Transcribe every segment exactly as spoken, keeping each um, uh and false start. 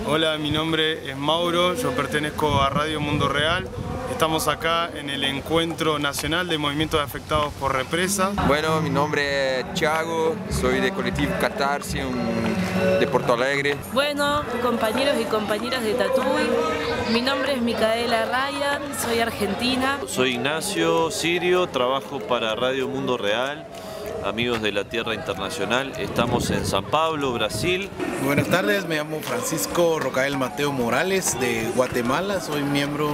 Hola, mi nombre es Mauro, yo pertenezco a Radio Mundo Real. Estamos acá en el Encuentro Nacional de Movimientos Afectados por Represa. Bueno, mi nombre es Thiago, soy de Colectivo Catarse, un, de Porto Alegre. Bueno, compañeros y compañeras de Tatuí, mi nombre es Micaela Ryan, soy argentina. Soy Ignacio Sirio, trabajo para Radio Mundo Real. Amigos de la Tierra Internacional, estamos en San Pablo, Brasil. Buenas tardes, me llamo Francisco Rocael Mateo Morales de Guatemala, soy miembro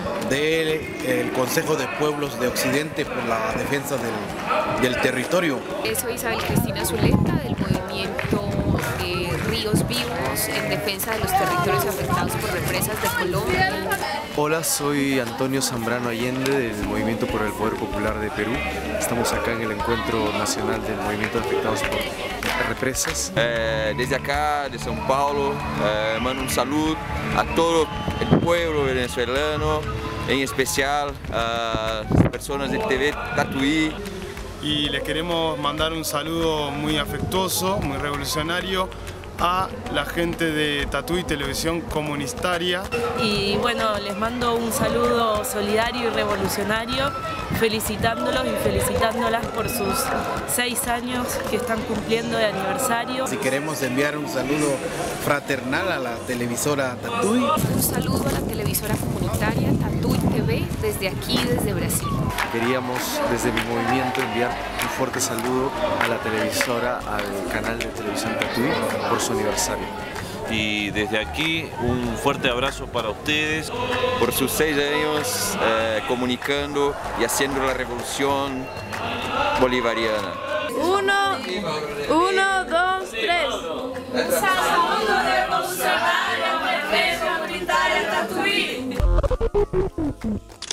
del Consejo de Pueblos de Occidente por la defensa del, del territorio. Soy Isabel Cristina Zuleta del movimiento eh, Ríos Vivos en defensa de los territorios afectados por represas de Colombia. Hola, soy Antonio Zambrano Allende del Movimiento por el Poder Popular de Perú. Estamos acá en el Encuentro Nacional del Movimiento Afectados por Represas. Eh, desde acá, de São Paulo, eh, mando un saludo a todo el pueblo venezolano, en especial a las personas de T V Tatuí. Y les queremos mandar un saludo muy afectuoso, muy revolucionario a la gente de Tatuí Televisión Comunitaria. Y bueno, les mando un saludo solidario y revolucionario, felicitándolos y felicitándolas por sus seis años que están cumpliendo de aniversario. Si queremos enviar un saludo fraternal a la televisora Tatuí. Un saludo a la televisora comunitaria Tatuí T V desde aquí, desde Brasil. Queríamos desde mi movimiento enviar un fuerte saludo a la televisora, al canal de televisión Tatuí por su aniversario. Y desde aquí un fuerte abrazo para ustedes. Por sus seis años eh, comunicando y haciendo la revolución bolivariana. Uno, uno, dos, tres. Un saludo revolucionario en defensa comunitaria Tatuí.